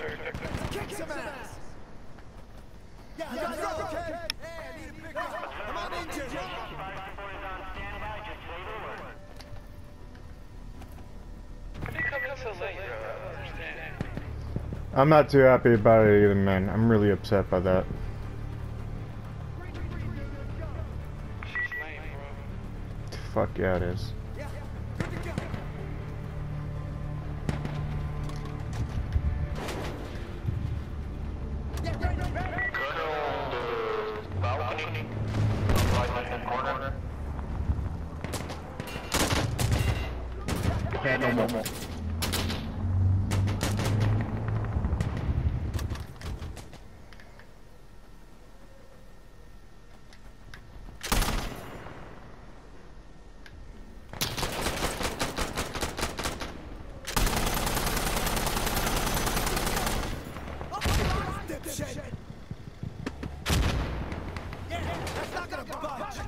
Kick some ass! Yeah, you guys okay? Hey, I need a pickup. I'm on injured. I'm not too happy about it either, man. I'm really upset by that. Fuck yeah, it is. No more. That's not gonna budge.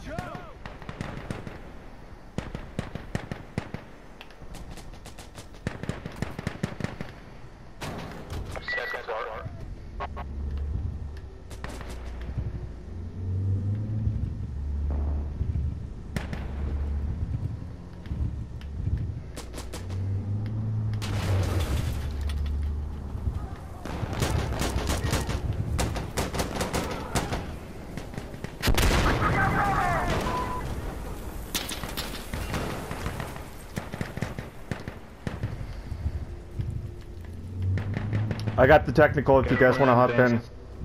I got the technical if you guys want to hop in.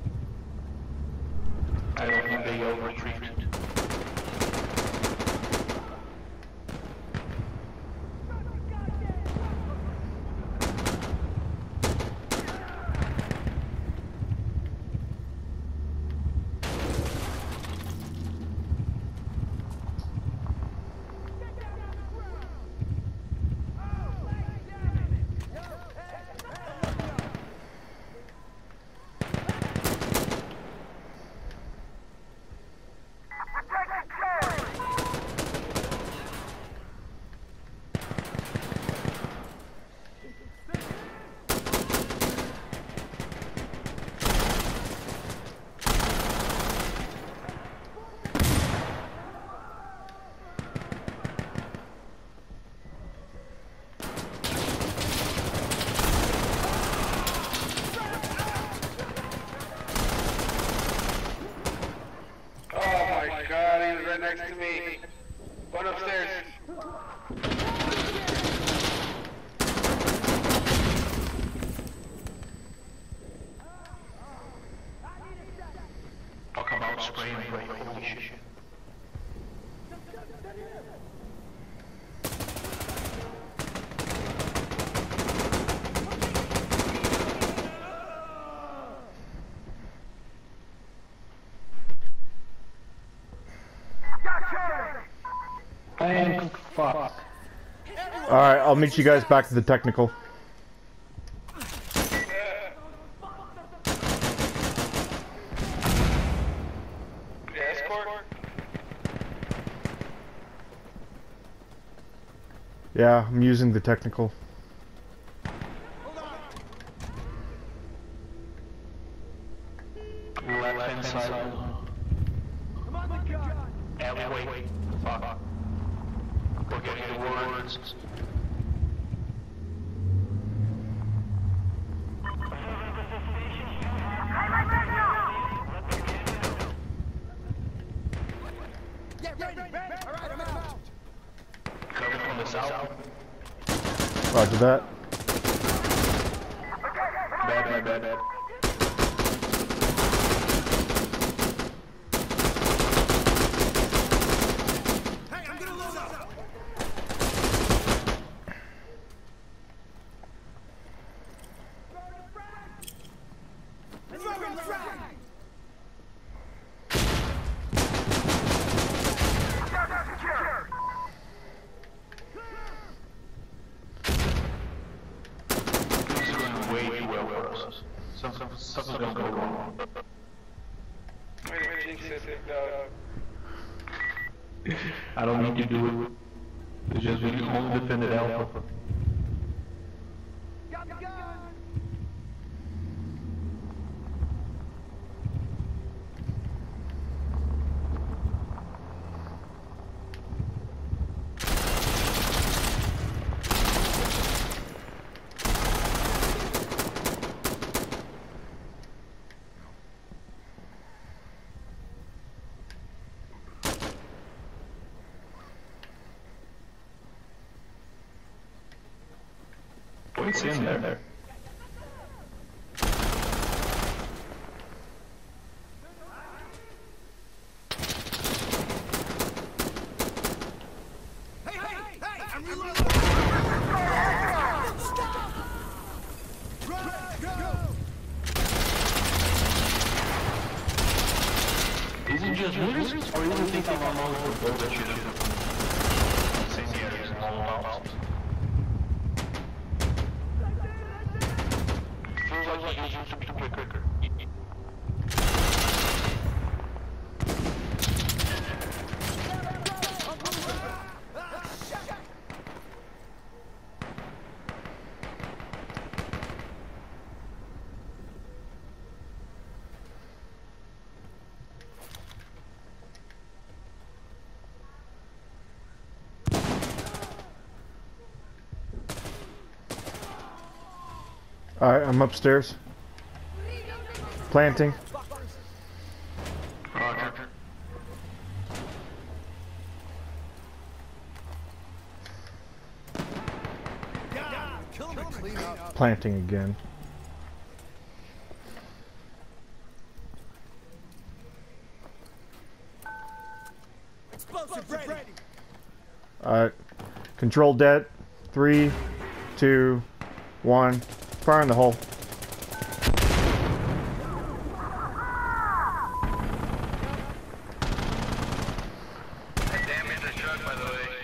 I don't think they over-retreat. Next to me. One upstairs. Talk about spray and pray. Holy shit. Thank fuck. Alright, I'll meet you guys back to the technical. Yeah, I'm using the technical. Left hand side. Alleyway. Fuck. Forgetting the words. Coming from the south. Roger that. Bad. Way too well for us. Something's gonna go wrong. I don't need to do it. It's just we can only defend it only defended Alpha. Oh, it's in there. Hey, I'm reloading. Stop. Run, go. Is it just winners, or is it thinking about all the gold that should have incendiaries and all about? Feels like he used to be quicker. Alright, I'm upstairs. Planting. Roger. Kill him and clean up. Planting again. Explosive ready. Alright. Control det. 3, 2, 1. Fire in the hole. Damage the truck, by the way.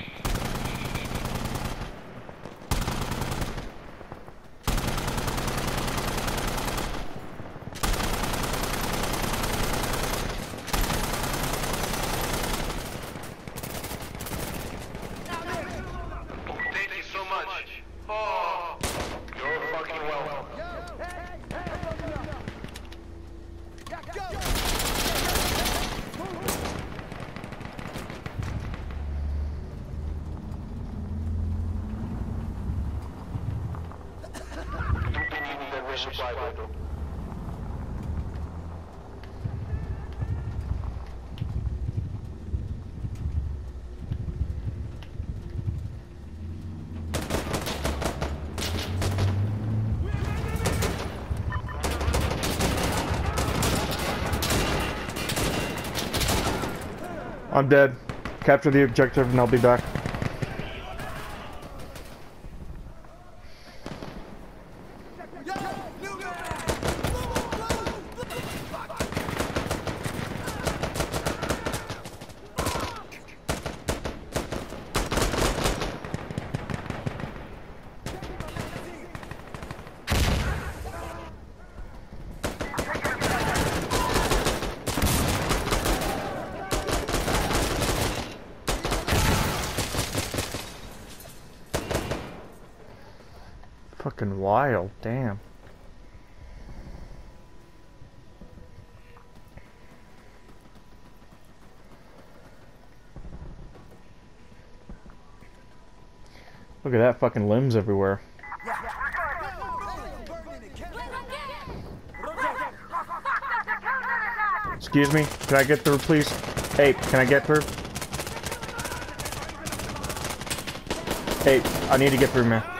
Thank you so much. Oh, you're fucking welcome. Don't be needing that resupply, bro. I'm dead. Capture the objective and I'll be back. Fucking wild, damn. Look at that, fucking limbs everywhere. Excuse me, can I get through, please? Hey, can I get through? Hey, I need to get through, man.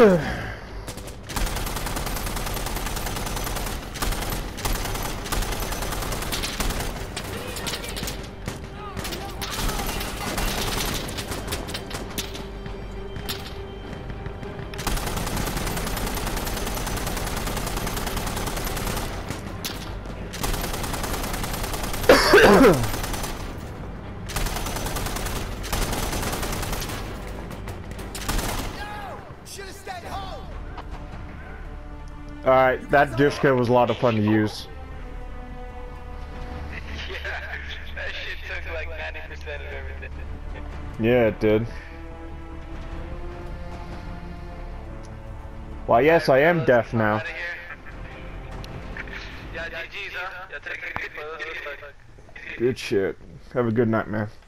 Should have stayed home. Alright, that disco was a lot of fun to use. Yeah, that shit took like 90% of everything. Yeah, it did. Why, yes, I am deaf now. Outta here. Yeah, GG's, huh? Yeah, take a good photo. Good shit. Have a good night, man.